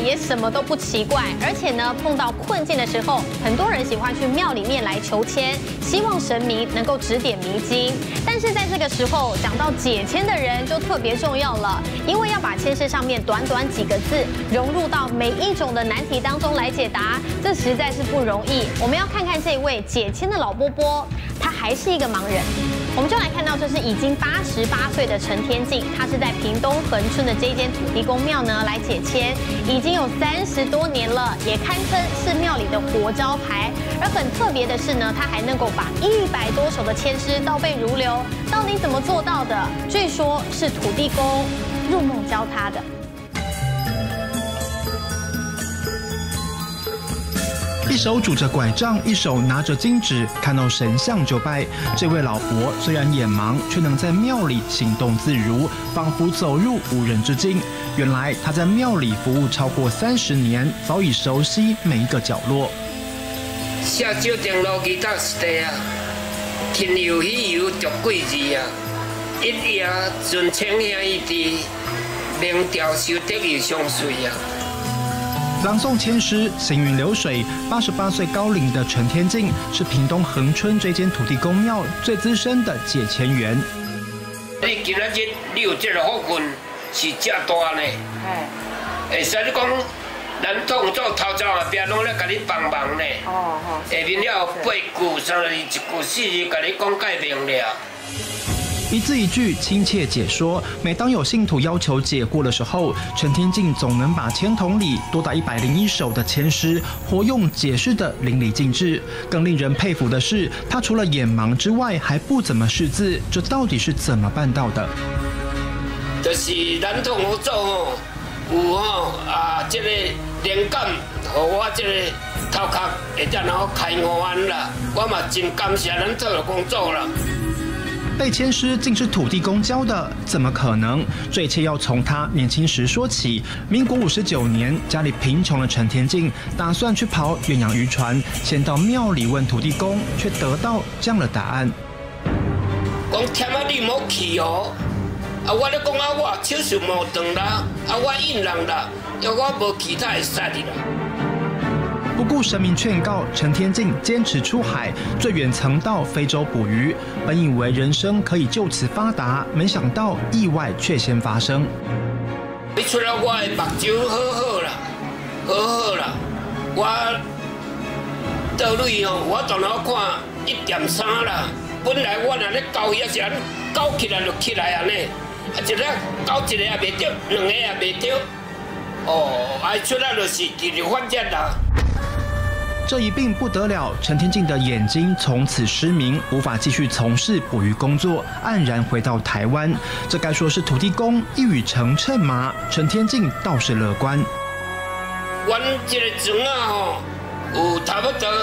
也什么都不奇怪。而且呢，碰到困境的时候，很多人喜欢去庙里面来求签，希望神明能够指点迷津。但是在这个时候，讲到解签的人就特别重要了，因为要把签诗上面短短几个字融入到每一种的难题当中来解答，这实在是不容易。我们要看看这位解签的老波波，他还是一个盲人。我们就来看到，这是已经88岁的陈天进，他是在屏东恒春的这一间土地公庙呢来解签，已经有30多年了，也堪称是庙里的活招牌。而很特别的是呢，他还能够把100多首的签诗倒背如流，到底怎么做到的？据说是土地公入梦教他的。 一手拄着拐杖，一手拿着金纸，看到神像就拜。这位老伯虽然眼盲，却能在庙里行动自如，仿佛走入无人之境。原来他在庙里服务超过30年，早已熟悉每一个角落。 写少定路其他是地啊，天游喜游着贵字啊，一夜尊称兄义弟，明调修得意相随啊。 朗诵签诗，行云流水。88岁高龄的陈天进是屏东恒春这间土地公庙最资深的解签员。 你今仔日你有这个福分是正大呢，会使你讲，咱统做头早后壁拢咧甲你帮忙呢。下面了8句、3字、1句、4字，甲你讲解明了。 一字一句亲切解说，每当有信徒要求解过的时候，陈天进总能把签筒里多达101首的签诗活用解释得淋漓尽致。更令人佩服的是，他除了眼盲之外，还不怎么识字，这到底是怎么办到的？ 就是咱统合组吼，有这个灵感，和我这个头壳会才能够开眼啦。我嘛真感谢咱做的工作啦。 背签诗竟是土地公教的，怎么可能？这一切要从他年轻时说起。民国59年，家里贫穷的陈天进打算去跑远洋渔船，先到庙里问土地公，却得到这样的答案： 讲忝啊，你莫去哦！我咧讲我手术无断啦，我硬人啦，要我无其他会使的啦。 不顾神明劝告，陈天进坚持出海，最远曾到非洲捕鱼。本以为人生可以就此发达，没想到意外却先发生。 你出来，我的目睭好啦，好啦，我倒位吼，我当然看1.3啦。本来我若咧交迄时阵，交起来就起来安尼，一个交一个也袂着，2个也袂着。出来就是继续发展啦。 这一病不得了，陈天进的眼睛从此失明，无法继续从事捕鱼工作，黯然回到台湾。这该说是土地公一语成谶吗？陈天进倒是乐观。 阮这个船啊吼，有差不多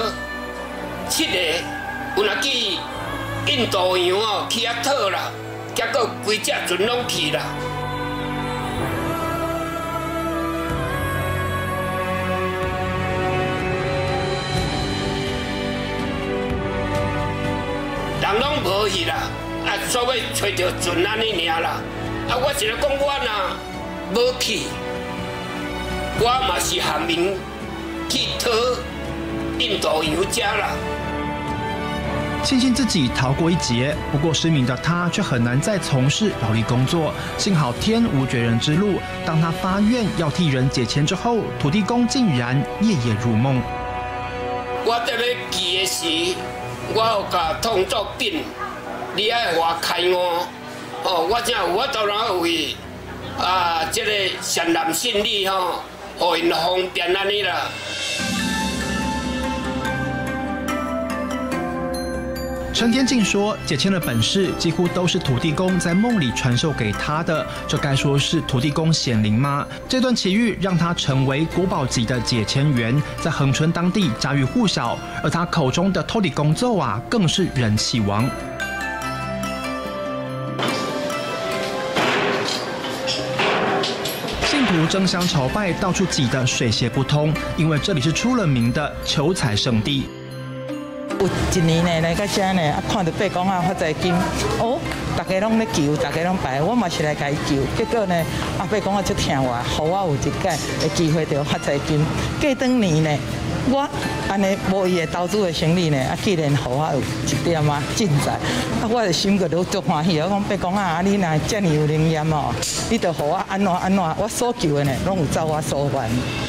7个，有若去印度洋哦去遐讨啦，结果规只船拢去啦。人拢无去啦，所谓找到船安尼尔啦。我是咧讲，我若无去，我嘛是含名去讨印度洋食啦。 庆幸自己逃过一劫，不过失明的他却很难再从事劳力工作。幸好天无绝人之路，当他发愿要替人解签之后，土地公竟然夜夜入梦。 我在咧去的时，我有甲通作禀，你爱我开眼，我正有法度然后为这个善男信女互因方便安尼啦。 陈天进说，解签的本事几乎都是土地公在梦里传授给他的，这该说是土地公显灵吗？这段奇遇让他成为国宝级的解签员，在恒春当地家喻户晓，而他口中的土地公咒啊，更是人气王。信徒争相朝拜，到处挤得水泄不通，因为这里是出了名的求财圣地。 有一年呢来到这呢，看到伯公啊发财金，哦，大家拢咧求，大家拢拜，我嘛是来甲伊求，结果呢，伯公啊足听话，互我有一届的机会着发财金。过当年呢，我安尼无伊的投资的生意呢，既然互我有一点进财，我的心个都足欢喜。我讲伯公啊，你若遮尔有灵验哦，你着互我安怎，我所求的呢，拢有照我所愿。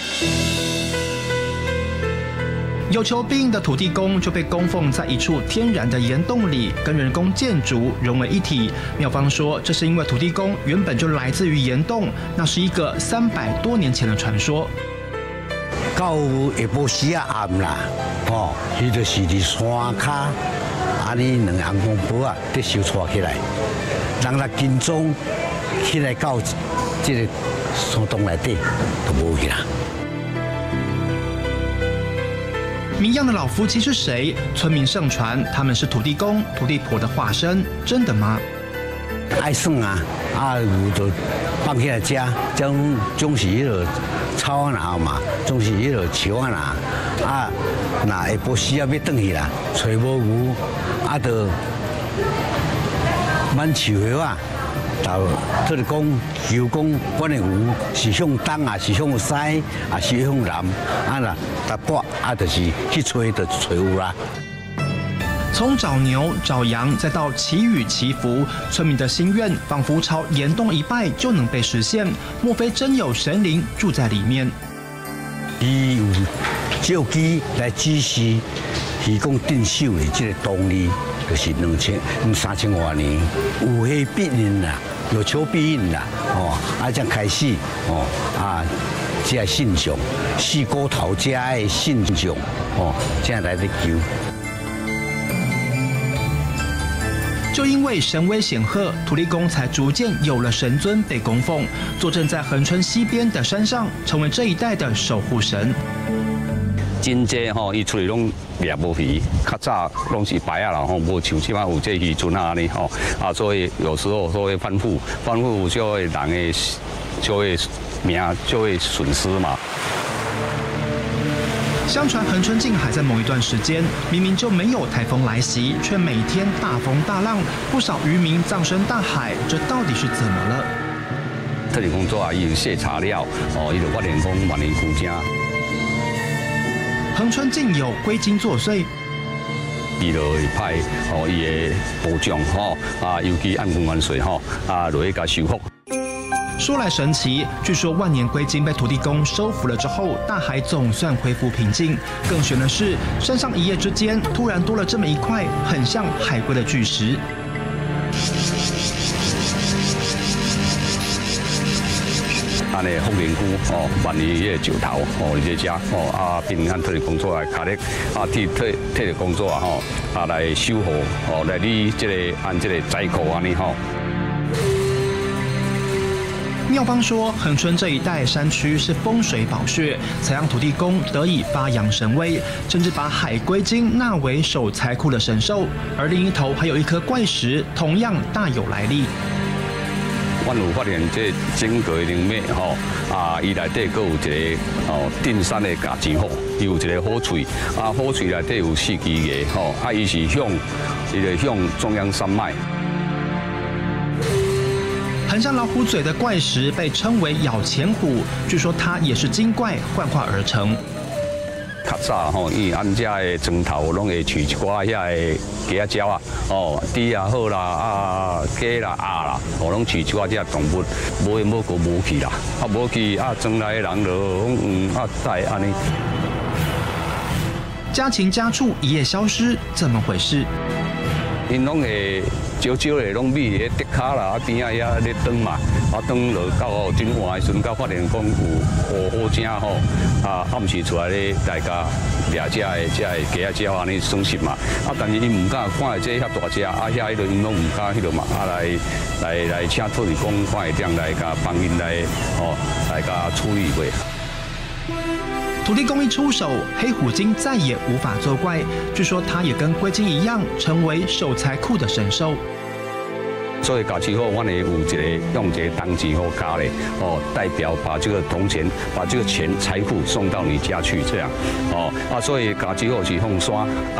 有求必应的土地公就被供奉在一处天然的岩洞里，跟人工建筑融为一体。庙方说，这是因为土地公原本就来自于岩洞，那是一个300多年前的传说。 到下晡时啊暗啦，伊就是伫山骹，安尼两个红公婆啊，得收带起来，人来跟踪起来到这个山洞内底，就无去啦。 谜样的老夫妻是谁？村民盛传他们是土地公、土地婆的化身，真的吗？ 爱算啊，有就放起来食，总是迄落草啊拿嘛，总是迄落树啊拿，那下晡时啊要转去啦，找无牛，就挽树叶啊。土地公求讲，阮的牛是向东啊，是向西啊，是向南，啦，大半就是去找就找有啦。 从找牛、找羊，再到祈雨祈福，村民的心愿仿佛朝岩洞一拜就能被实现。莫非真有神灵住在里面？ 伊有照机来指示，是讲镇守的这个动力，就是3000多年，有迄必应啦，有求必应啦，这样开始，这个信众，四股头家的信众，这样来得求。 就因为神威显赫，土地公才逐渐有了神尊被供奉，坐镇在恒春西边的山上，成为这一带的守护神。 真济伊厝里拢掠无鱼，较早拢是白啊啦无像即摆有这渔船啊尼所以有时候会翻覆就会人的就会命就会损失嘛。 相传恒春近海在某一段时间，明明就没有台风来袭，却每天大风大浪，不少渔民葬身大海，这到底是怎么了？ 特地工作啊，伊有卸查料伊就发现讲万年枯井。 恒春竟有龟精作祟， 伊就会派伊的部长尤其按公元税落去甲修复。 说来神奇，据说万年龟精被土地公收服了之后，大海总算恢复平静。更悬的是，山上一夜之间突然多了这么一块很像海龟的巨石。 安尼福林区万年迄个石头伫遮平安特地工作来卡咧替特地工作来修复来理这个按这个灾库安尼庙方说，恒春这一带山区是风水宝穴，才让土地公得以发扬神威，甚至把海龟精纳为守财库的神兽。而另一头还有一颗怪石，同样大有来历。 阮有发现这整个灵脉伊内底阁有一个定山的牙尖虎，伊有一个虎喙，虎喙内底有4支牙，伊是向中央山脉。 很像老虎嘴的怪石被称为咬钱虎，据说它也是精怪幻化而成。 较早因为俺家的庄头拢会饲一寡遐个鸡仔鸟猪也好啦鸡啦鸭啦，拢饲一寡这动物，无去啦，无去庄内的人就在安尼。 家禽家畜一夜消失，怎么回事？ 因拢会少少的拢秘伫竹骹啦，边仔遐咧转嘛，转落到真晚的时阵，才发现讲有好精暗时出来咧来甲掠这个鸡仔鸟安尼损失嘛。但是因唔敢看这遐大只，遐迄个因拢唔敢迄个嘛，来请土地公看会点来甲帮因来甲处理过。 土地公一出手，黑虎精再也无法作怪。据说它也跟龟精一样，成为守财库的神兽。 所以家之后，我呢有一个用一个当钱或卡嘞，代表把这个铜钱、把这个钱财富送到你家去，这样，所以家之后是凤山，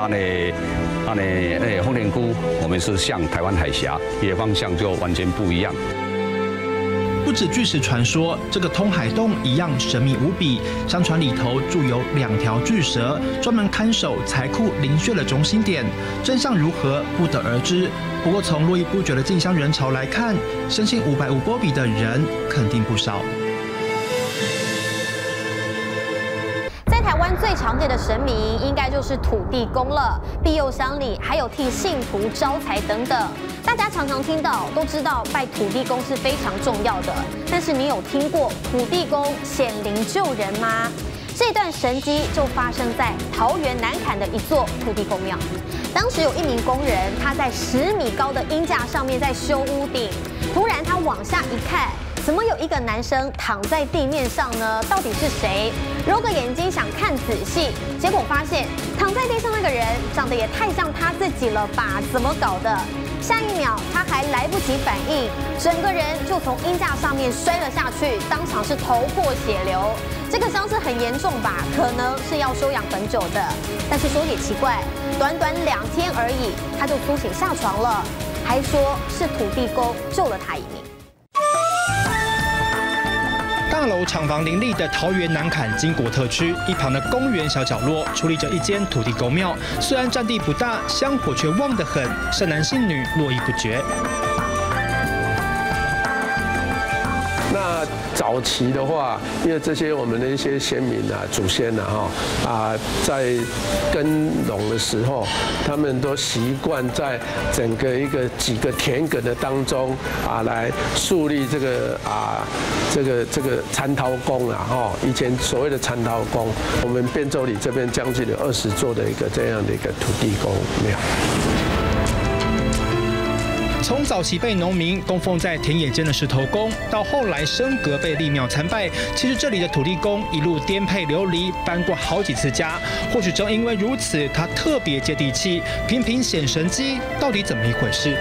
丰年区，我们是向台湾海峡，也方向就完全不一样。 不止巨石传说，这个通海洞一样神秘无比。相传里头住有2条巨蛇，专门看守财库灵穴的中心点。真相如何，不得而知。不过从络绎不绝的进香人潮来看，深信550波比的人肯定不少。 台湾最常见的神明应该就是土地公了，庇佑乡里，还有替信徒招财等等。大家常常听到，都知道拜土地公是非常重要的。但是你有听过土地公显灵救人吗？这段神迹就发生在桃园南崁的一座土地公庙。当时有一名工人，他在10米高的鹰架上面在修屋顶，突然他往下一看。怎么有一个男生躺在地面上呢？到底是谁？揉个眼睛想看仔细，结果发现躺在地上那个人长得也太像他自己了吧？怎么搞的？下一秒他还来不及反应，整个人就从鹰架上面摔了下去，当场是头破血流。这个伤势很严重吧？可能是要休养很久的。但是说也奇怪，短短2天而已，他就苏醒下床了，还说是土地公救了他一命。 大楼厂房林立的桃园南崁经国特区一旁的公园小角落，矗立着一间土地公庙。虽然占地不大，香火却旺得很，善男信女络绎不绝。 那早期的话，因为这些我们的一些先民啊、祖先在耕农的时候，他们都习惯在整个几个田埂的当中来树立这个蠶桃宫以前所谓的蠶桃宫，我们汴州里这边将近有20座的这样的一个土地公庙。 从早期被农民供奉在田野间的石头公，到后来升格被立庙参拜，其实这里的土地公一路颠沛流离，搬过好几次家。或许正因为如此，他特别接地气，频频显神迹，到底怎么一回事？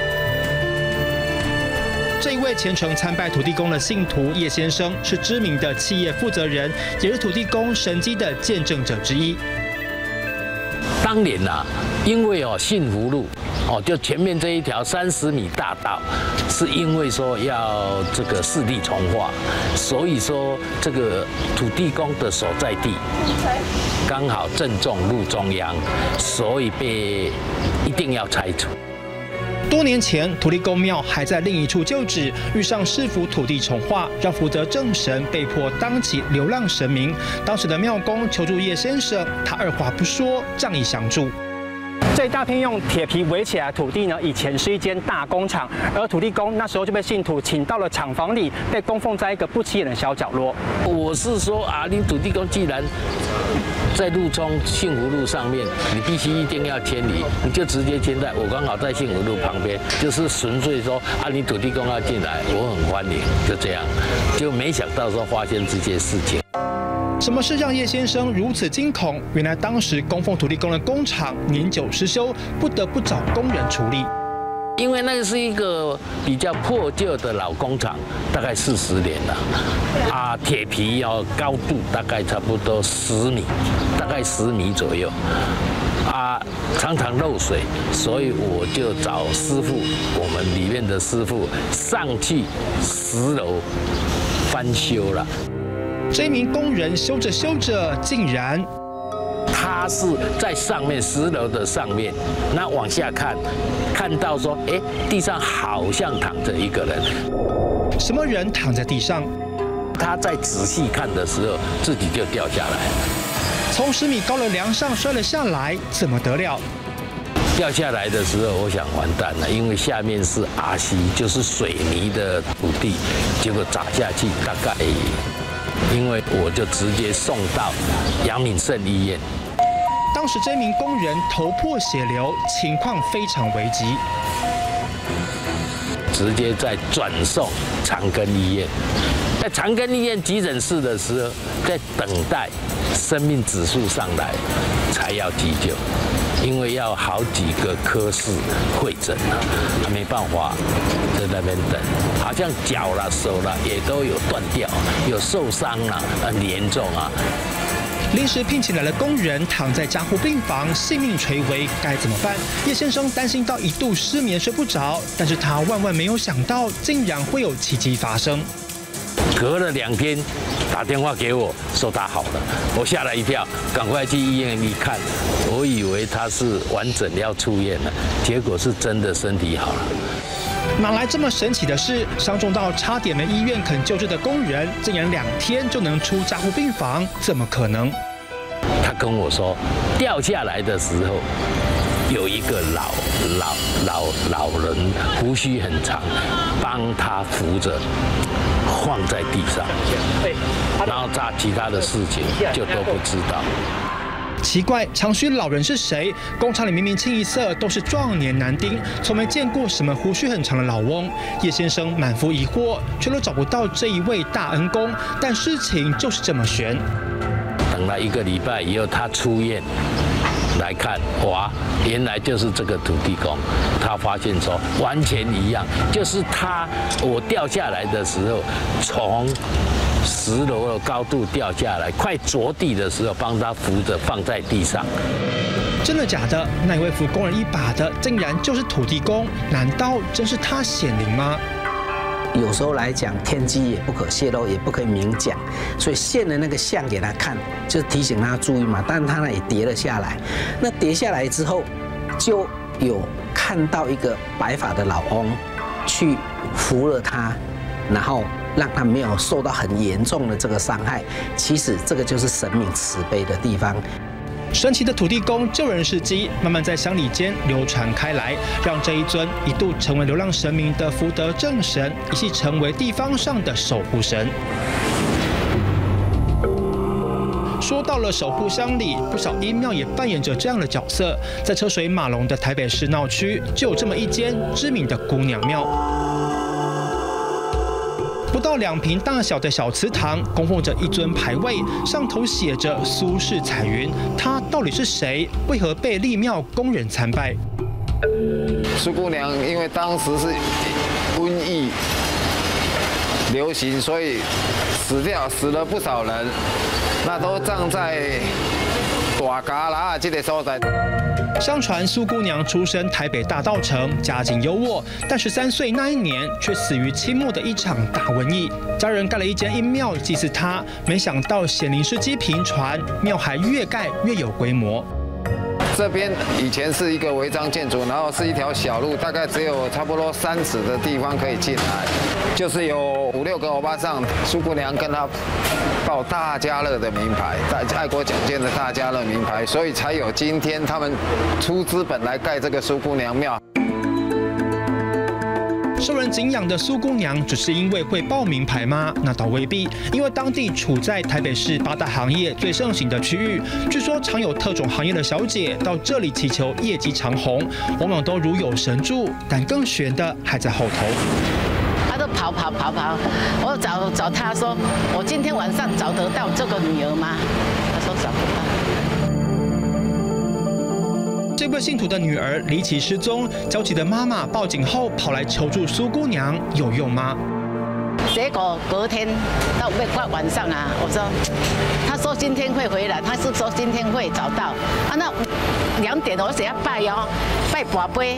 这一位虔诚参拜土地公的信徒叶先生，是知名的企业负责人，也是土地公神迹的见证者之一。 当年因为幸福路就前面这一条30米大道，是因为说要这个市地重划，所以说这个土地公的所在地刚好正中路中央，所以被一定要拆除。 多年前，土地公庙还在另一处旧址，遇上市府土地重划，让福德正神被迫当起流浪神明。当时的庙公求助叶先生，他二话不说，仗义相助。这一大片用铁皮围起来的土地呢，以前是一间大工厂，而土地公那时候就被信徒请到了厂房里，被供奉在一个不起眼的小角落。 我是说你土地公既然在路中幸福路上面，你必须一定要迁移，你就直接迁在我刚好在幸福路旁边，就是纯粹说你土地公要进来，我很欢迎，就这样，就没想到说发生这些事情。 什么事让叶先生如此惊恐？原来当时供奉土地公的工厂年久失修，不得不找工人处理。 因为那个是一个比较破旧的老工厂，大概40年了，铁皮高度大概差不多10米，大概10米左右，常常漏水，所以我就找师傅，我们里面的师傅上去10楼翻修了。 这名工人修着修着，竟然他是在上面10楼的上面，那往下看到说，地上好像躺着一个人。 什么人躺在地上？ 他在仔细看的时候，自己就掉下来了。 从10米高的梁上摔了下来，怎么得了？ 掉下来的时候，我想完蛋了，因为下面是RC，就是水泥的土地，结果砸下去，大概。因为我就直接送到阳明圣医院。 当时这名工人头破血流，情况非常危急， 直接再转送长庚医院。在长庚医院急诊室的时候，在等待生命指数上来，才要急救。 因为要好几个科室会诊啊，没办法在那边等。好像脚啦、手啦也都有断掉，有受伤啦，很严重啊。 临时聘请来的工人躺在加护病房，性命垂危，该怎么办？叶先生担心到一度失眠睡不着，但是他万万没有想到，竟然会有奇迹发生。 隔了2天，打电话给我说他好了，我吓了一跳，赶快去医院一看，我以为他是完整要出院了，结果是真的身体好了。 哪来这么神奇的事？伤重到差点没医院肯救治的工人，竟然2天就能出加护病房，怎么可能？ 他跟我说，掉下来的时候，有一个老人，胡须很长，帮他扶着，放在地上，然后他其他的事情就都不知道。 奇怪，长须老人是谁？工厂里明明清一色都是壮年男丁，从没见过什么胡须很长的老翁。叶先生满腹疑惑，却都找不到这一位大恩公。但事情就是这么悬。 等了1个礼拜以后，他出院来看，哇，原来就是这个土地公。他发现说完全一样，就是我掉下来的时候，从10楼的高度掉下来，快着地的时候，帮他扶着放在地上。 真的假的？那一位扶工人一把的，竟然就是土地公？难道真是他显灵吗？ 有时候来讲，天机也不可泄露，也不可以明讲，所以现了那个像给他看，就是提醒他注意嘛。但是他呢也跌了下来，那跌下来之后，就有看到一个白发的老翁去扶了他，然后让他没有受到很严重的这个伤害。其实这个就是神明慈悲的地方。 神奇的土地公救人事迹慢慢在乡里间流传开来，让这一尊一度成为流浪神明的福德正神，一系成为地方上的守护神。说到了守护乡里，不少阴庙也扮演着这样的角色。在车水马龙的台北市闹区，就有这么一间知名的姑娘庙。不到2坪大小的小祠堂，供奉着一尊牌位，上头写着苏氏彩云。她到底是谁？为何被立庙供人参拜？ 苏姑娘因为当时是瘟疫流行，所以死了不少人，那都葬在大家啦这个所在。 相传苏姑娘出身台北大稻埕，家境优渥，但13岁那一年却死于清末的一场大瘟疫。家人盖了一间阴庙祭祀她，没想到显灵事迹频传，庙还越盖越有规模。 这边以前是一个违章建筑，然后是一条小路，大概只有差不多3尺的地方可以进来，就是有5、6个欧巴桑，苏姑娘跟他报大家乐的名牌，爱国奖券的大家乐名牌，所以才有今天他们出资本来盖这个苏姑娘庙。 受人敬仰的苏姑娘，只是因为会报名牌吗？那倒未必，因为当地处在台北市8大行业最盛行的区域，据说常有特种行业的小姐到这里祈求业绩长红，往往都如有神助，但更悬的还在后头。 他都跑，我找他说，我今天晚上找得到这个女儿吗？他说找不到。 这位信徒的女儿离奇失踪，焦急的妈妈报警后跑来求助苏姑娘，有用吗？ 结果隔天到晚上啊，他说今天会回来，他是说今天会找到啊。那2点我想要拜哦，拜跋杯。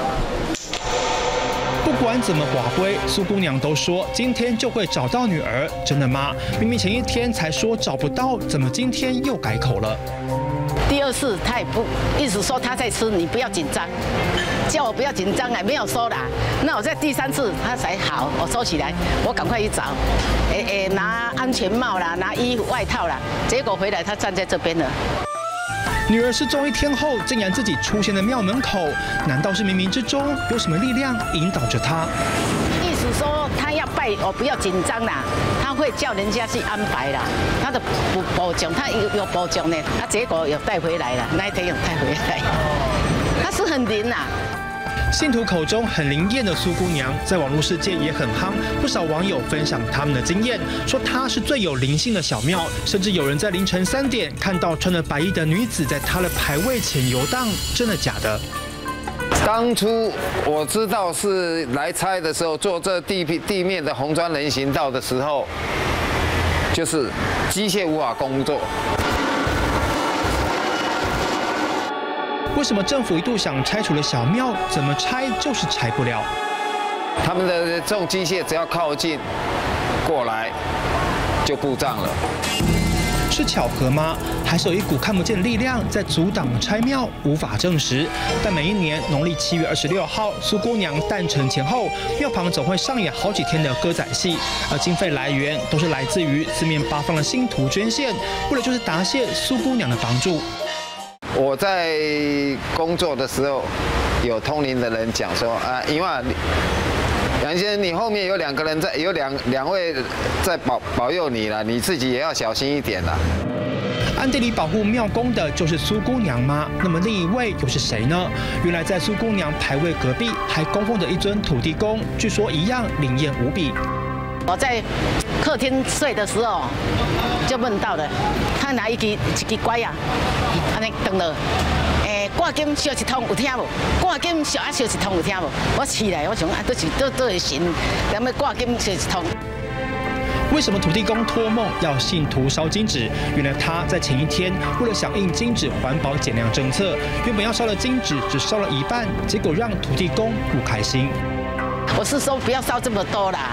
不管怎么跋杯，苏姑娘都说今天就会找到女儿，真的吗？明明前一天才说找不到，怎么今天又改口了？ 第2次他也不一直说他在吃，你不要紧张，叫我不要紧张啊，没有说啦。那我在第3次他才好，我收起来，我赶快去找，拿安全帽啦，拿衣服外套啦，结果回来他站在这边了。 女儿失踪1天后，竟然自己出现在庙门口，难道是冥冥之中有什么力量引导着她？ 意思说他要拜，我不要紧张啦，他会叫人家去安排啦。他的保奖，他有保奖呢，结果有带回来了，那一天有带回来，他是很灵啊。 信徒口中很灵验的苏姑娘，在网络世界也很夯，不少网友分享他们的经验，说她是最有灵性的小庙，甚至有人在凌晨3点看到穿着白衣的女子在她的牌位前游荡，真的假的？ 当初我知道是来拆的时候，做这地面的红砖人行道的时候，就是机械无法工作。 为什么政府一度想拆除了小庙，怎么拆就是拆不了？ 他们的这种机械只要靠近过来，就故障了。 是巧合吗？还是有一股看不见的力量在阻挡拆庙？无法证实。但每一年农历7月26号，苏姑娘诞辰前后，庙旁总会上演好几天的歌仔戏，而经费来源都是来自于四面八方的信徒捐献，为了就是答谢苏姑娘的帮助。 我在工作的时候，有通灵的人讲说啊，因为杨先生，你后面有2个人在，有两位在保佑你了，你自己也要小心一点啦。 暗地里保护庙公的就是苏姑娘吗？那么另一位又是谁呢？原来在苏姑娘牌位隔壁还供奉着一尊土地公，据说一样灵验无比。 我在客厅睡的时候，就梦到了，他拿一支拐啊，安尼断了。挂金烧一通有听无？挂金烧一通有听无？我起来，我想啊，都会神，咱们挂金烧一通。 为什么土地公托梦要信徒烧金纸？原来他在前一天为了响应金纸环保减量政策，原本要烧的金纸只烧了一半，结果让土地公不开心。 我是说不要烧这么多啦，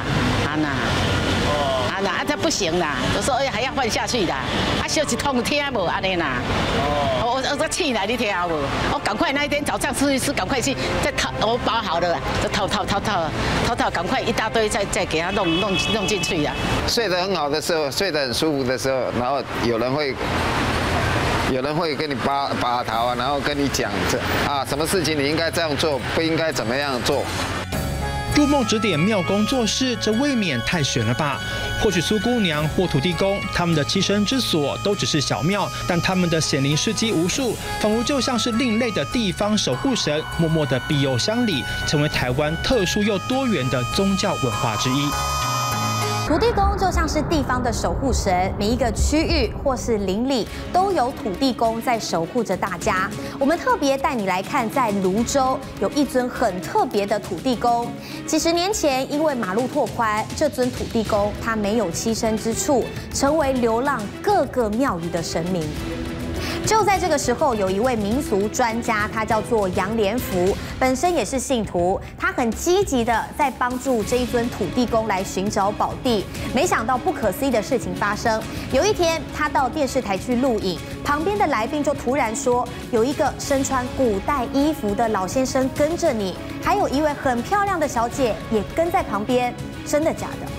这不行啦！我说还要换下去啦，烧一通有听无安尼啦？我气来你听无？我赶快那一天早上吃一吃，赶快去再掏，我包好了，就掏，赶快一大堆再给它弄进去呀。 睡得很好的时候，睡得很舒服的时候，然后有人会跟你把头啊，然后跟你讲什么事情你应该这样做，不应该怎么样做。 入梦指点庙公做事，这未免太悬了吧？或许苏姑娘或土地公他们的栖身之所都只是小庙，但他们的显灵事迹无数，仿佛就像是另类的地方守护神，默默的庇佑乡里，成为台湾特殊又多元的宗教文化之一。 土地公就像是地方的守护神，每一个区域或是邻里都有土地公在守护着大家。我们特别带你来看，在泸州有一尊很特别的土地公。几十年前，因为马路拓宽，这尊土地公他没有栖身之处，成为流浪各个庙宇的神明。就在这个时候，有一位民俗专家，他叫做杨连福，本身也是信徒，他很积极的在帮助这一尊土地公来寻找宝地。没想到不可思议的事情发生，有一天他到电视台去录影，旁边的来宾就突然说，有一个身穿古代衣服的老先生跟着你，还有一位很漂亮的小姐也跟在旁边，真的假的？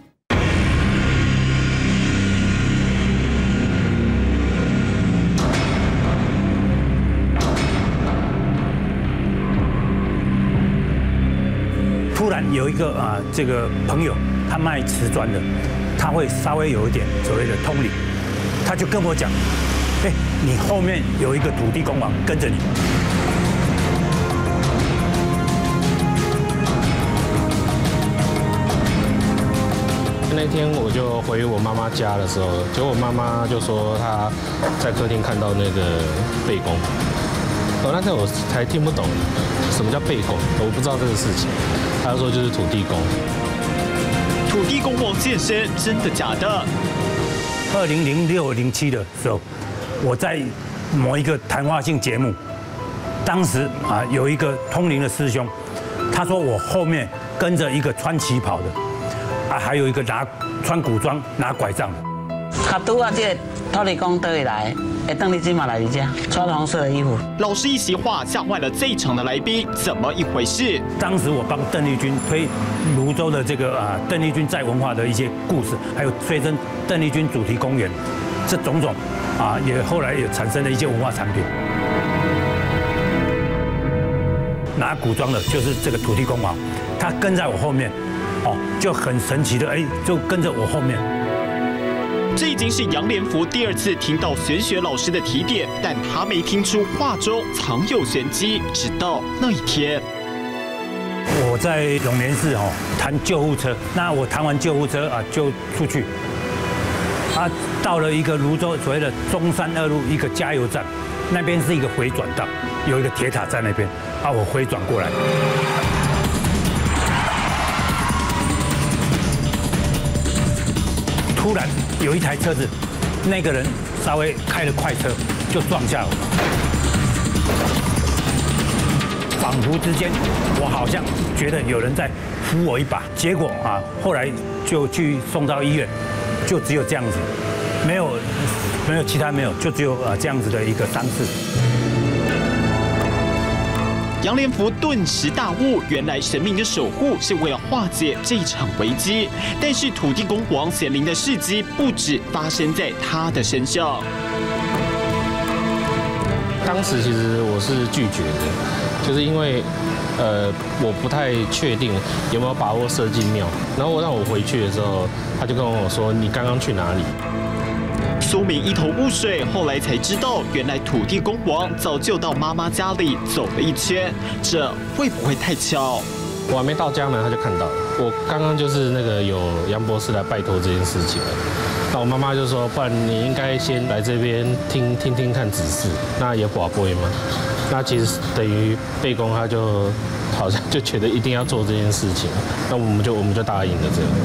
突然有一个这个朋友，他卖瓷砖的，他会稍微有一点所谓的通灵，他就跟我讲，你后面有一个土地公王跟着你。 那天我就回我妈妈家的时候，结果我妈妈就说她在客厅看到那个背公。那天我才听不懂什么叫背公，我不知道这个事情。他就说就是土地公。 土地公王现身，真的假的 ？2006、07的时候，我在某一个谈话性节目，当时有一个通灵的师兄，他说我后面跟着一个穿旗袍的，还有一个穿古装拿拐杖的。 他拄啊，这个土地公倒会来？邓丽君嘛来你家，穿红色的衣服。 老师一席话吓坏了这一场的来宾，怎么一回事？ 当时我帮邓丽君推泸州的这个邓丽君在文化的一些故事，还有催生邓丽君主题公园，这种种也后来也产生了一些文化产品。拿古装的就是这个土地公王，他跟在我后面，就很神奇的就跟着我后面。 这已经是杨连福第2次听到玄学老师的提点，但他没听出话中藏有玄机。直到那一天， 我在永年市谈救护车，那我谈完救护车就出去，到了一个泸州所谓的中山2路一个加油站，那边是一个回转道，有一个铁塔在那边，我回转过来，突然有一台车子，那个人稍微开了快车就撞下我，仿佛之间我好像觉得有人在扶我一把，结果后来就去送到医院，就只有这样子，没有其他没有，就只有这样子的一个伤势。 杨连福顿时大悟，原来神明的守护是为了化解这场危机。但是土地公王显灵的事迹不止发生在他的身上。 当时其实我是拒绝的，就是因为我不太确定有没有把握射进庙。然后让我回去的时候，他就跟我说：“你刚刚去哪里？” 苏明一头雾水，后来才知道，原来土地公王早就到妈妈家里走了一圈，这会不会太巧？ 我还没到家门，他就看到了。我刚刚就是那个有杨博士来拜托这件事情了。那我妈妈就说，不然你应该先来这边听看指示，那也寡不嘛。那其实等于背公他就好像就觉得一定要做这件事情，那我们就答应了这样。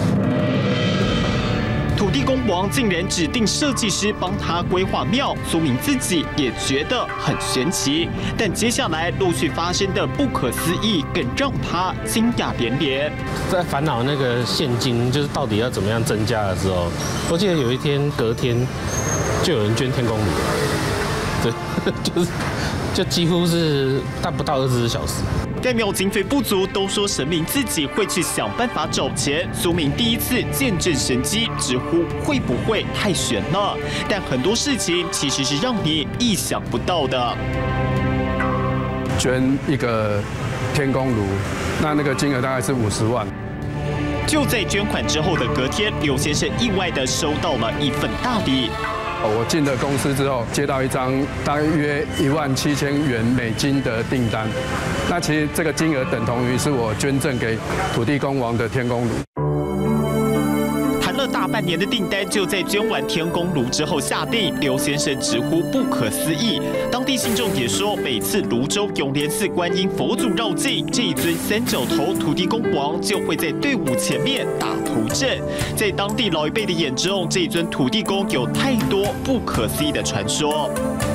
土地公王竟然指定设计师帮他规划庙，苏明自己也觉得很神奇。但接下来陆续发生的不可思议，更让他惊讶连连。 在烦恼那个现金就是到底要怎么样增加的时候，我记得有一天隔天就有人捐天公炉，对，就几乎是不到24小时。 该庙经费不足，都说神明自己会去想办法找钱。苏明第一次见证神迹，直呼会不会太悬了？但很多事情其实是让你意想不到的。 捐一个天公炉，那个金额大概是50万。 就在捐款之后的隔天，刘先生意外地收到了一份大礼。 我进了公司之后，接到一张大约17000元美金的订单，那其实这个金额等同于是我捐赠给土地公王的天公炉。 谈了大半年的订单，就在捐完天公炉之后下定，刘先生直呼不可思议。当地信众也说，每次泸州永莲寺观音佛祖绕境，这一尊三角头土地公王就会在队伍前面打头阵。在当地老一辈的眼中，这一尊土地公有太多不可思议的传说。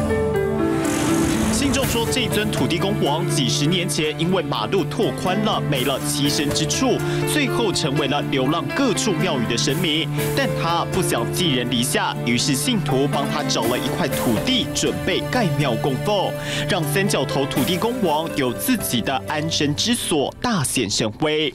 信众说，这尊土地公王几十年前因为马路拓宽了，没了栖身之处，最后成为了流浪各处庙宇的神明。但他不想寄人篱下，于是信徒帮他找了一块土地，准备盖庙供奉，让三角头土地公王有自己的安身之所，大显神威。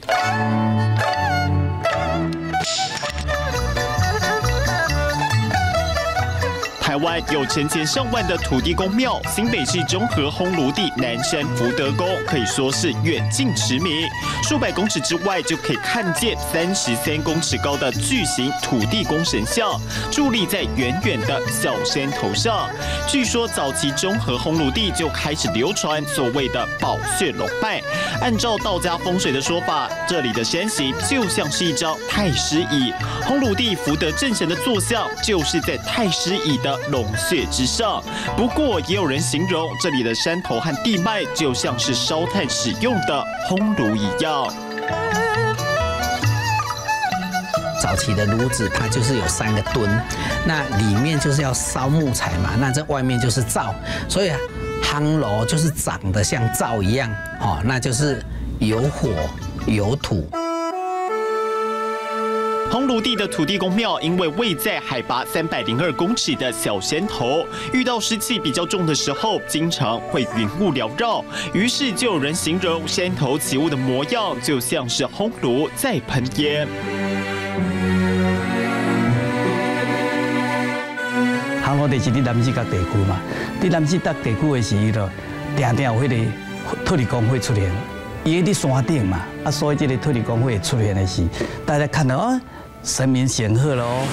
台湾有成千上万的土地公庙，新北市中和烘炉地南山福德宫可以说是远近驰名，数百公尺之外就可以看见33公尺高的巨型土地公神像，伫立在远远的小山头上。据说早期中和烘炉地就开始流传所谓的宝穴龙脉，按照道家风水的说法，这里的山形就像是一张太师椅，烘炉地福德正神的坐像就是在太师椅的龙穴之上。不过也有人形容这里的山头和地脉就像是烧炭使用的烘炉一样。 早期的炉子它就是有3个墩，那里面就是要烧木材嘛，那这外面就是灶，所以夯炉就是长得像灶一样，那就是有火有土。 烘炉地的土地公庙，因为位在海拔302公尺的小山头，遇到湿气比较重的时候，经常会云雾缭绕。于是就有人形容山头起雾的模样，就像是烘炉在喷烟。 烘炉地是伫南势角地区嘛，伫南势角地区的时候，定定有迄个土地公会出现。伊喺山顶嘛，所以这个土地公会出现的是，大家看到神明显赫了哦。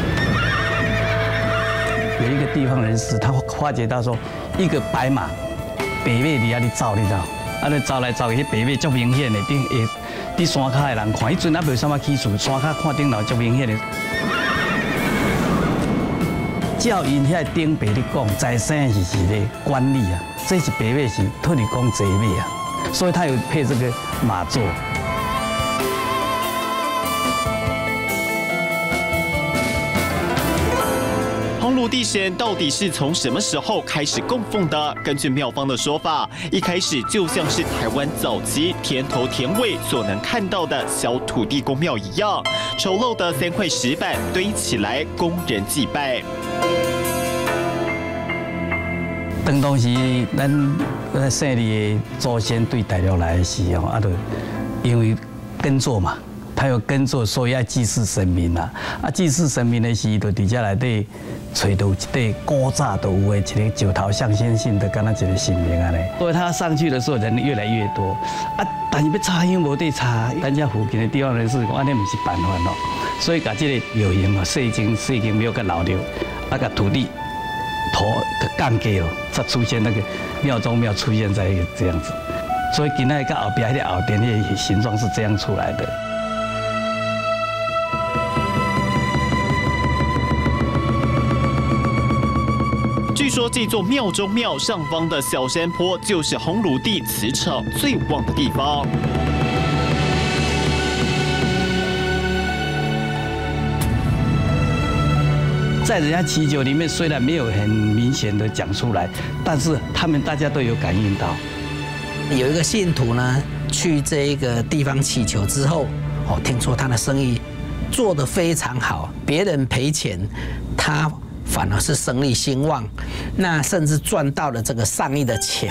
有一个地方人士，他发觉到说，一个白马北面底下的灶，你知道， 啊，你走来走去，迄白马足明显的，伫山骹的人看，迄阵还袂啥物起厝，山骹看顶头足明显的。照因遐顶白咧讲，财生是咧管理啊，这是白马是土地公坐马啊，所以他有配这个马座。 烘炉地神到底是从什么时候开始供奉的？根据庙方的说法，一开始就像是台湾早期田头田尾所能看到的小土地公庙一样，丑陋的3块石板堆起来供人祭拜。 当时咱姓李的祖先对大陆来的时候，啊，就因为耕作嘛，他有耕作，所以要祭祀神明啦。啊，祭祀神明的时，就伫遮内底找到一块古早都有的一个石头象征性的，敢若一个神明安尼。所以他上去的时候人越来越多，啊，但是要插香无地插，咱遮附近的地方人士讲，安尼唔是办法咯。所以把这个庙型啊，细间庙甲留着，啊，甲土地土降低了，才出现那个庙中庙出现在这样子。所以今仔个后边迄个后殿的形状是这样出来的。 据说这座庙中庙上方的小山坡，就是烘炉地磁场最旺的地方。 在人家祈求里面，虽然没有很明显的讲出来，但是他们大家都有感应到。 有一个信徒呢，去这一个地方祈求之后，听说他的生意做得非常好，别人赔钱，他反而是生意兴旺，那甚至赚到了这个上亿的钱。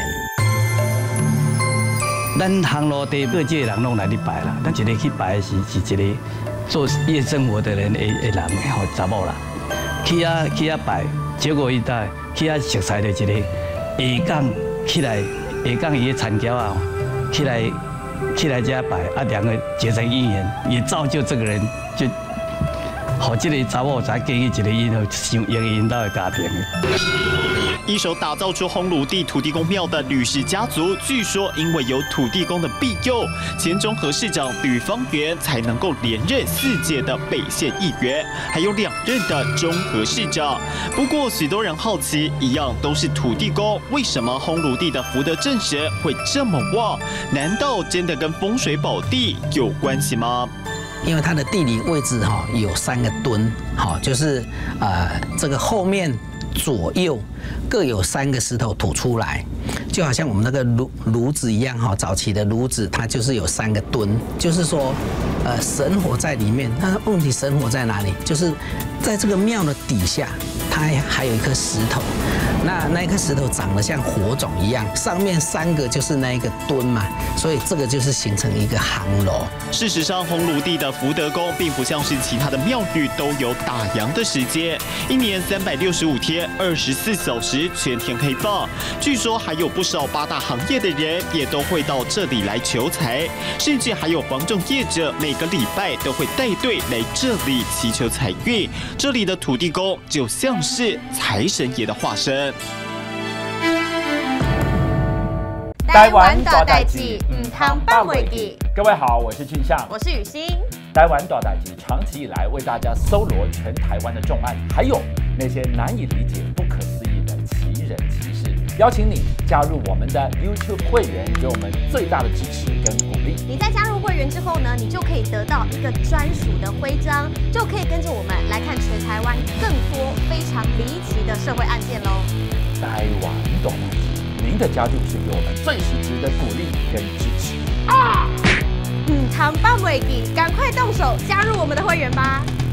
咱烘炉地各界人拢来去拜啦，咱一个去拜的是一个做夜生活的人的人，查某啦。去啊拜，结果伊在去啊熟悉的一个下港起来，下港伊的田桥啊，起来这拜，啊两个结成姻缘，也造就这个人就，好这个查某才建立一个因后想引导的家庭。 一手打造出烘炉地土地公庙的吕氏家族，据说因为有土地公的庇佑，前中和市长吕方圆才能够连任4届的北县议员，还有2任的中和市长。不过，许多人好奇，一样都是土地公，为什么烘炉地的福德正神会这么旺？难道真的跟风水宝地有关系吗？ 因为它的地理位置有3个墩，就是这个后面左右各有3个石头吐出来，就好像我们那个炉子一样早期的炉子它就是有3个墩，就是说神火在里面。那问题神火在哪里？就是在这个庙的底下，它还有一颗石头，那一颗石头长得像火种一样，上面3个就是那一个墩嘛，所以这个就是形成一个夯楼。 事实上，烘炉地的福德宫并不像是其他的庙宇都有打烊的时间，1年365天，24小时全天开放。据说还有不少8大行业的人也都会到这里来求财，甚至还有房仲业者每个礼拜都会带队来这里祈求财运。这里的土地公就像是财神爷的化身。 台湾大代志，唔通放袂记。各位好，我是俊相， 我是雨欣。 台湾大代志长期以来为大家搜罗全台湾的重案，还有那些难以理解、不可思议的奇人奇事，邀请你加入我们的 YouTube 会员，给我们最大的支持跟鼓励。 你在加入会员之后呢，你就可以得到一个专属的徽章，就可以跟着我们来看全台湾更多非常离奇的社会案件喽。 台湾大代志，您的加入是给我们最实质的鼓励跟支持啊！ 唔通放袂记，赶快动手加入我们的会员吧。